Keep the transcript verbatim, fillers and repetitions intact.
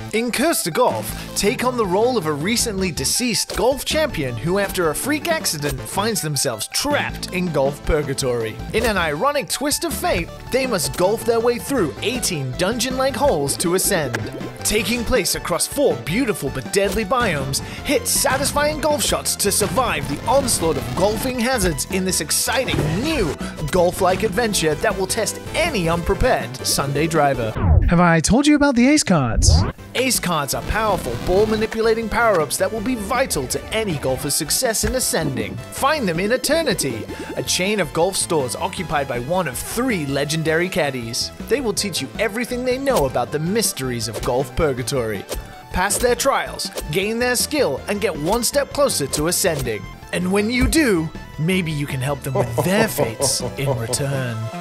In Curse to Golf, take on the role of a recently deceased golf champion who, after a freak accident, finds themselves trapped in golf purgatory. In an ironic twist of fate, they must golf their way through eighteen dungeon-like holes to ascend. Taking place across four beautiful but deadly biomes, hit satisfying golf shots to survive the onslaught of golfing hazards in this exciting new golf-like adventure that will test any unprepared Sunday driver. Have I told you about the Ace cards? Ace cards are powerful ball-manipulating power-ups that will be vital to any golfer's success in ascending. Find them in Eternity, a chain of golf stores occupied by one of three legendary caddies. They will teach you everything they know about the mysteries of golf purgatory. Pass their trials, gain their skill, and get one step closer to ascending. And when you do, maybe you can help them with their fates in return.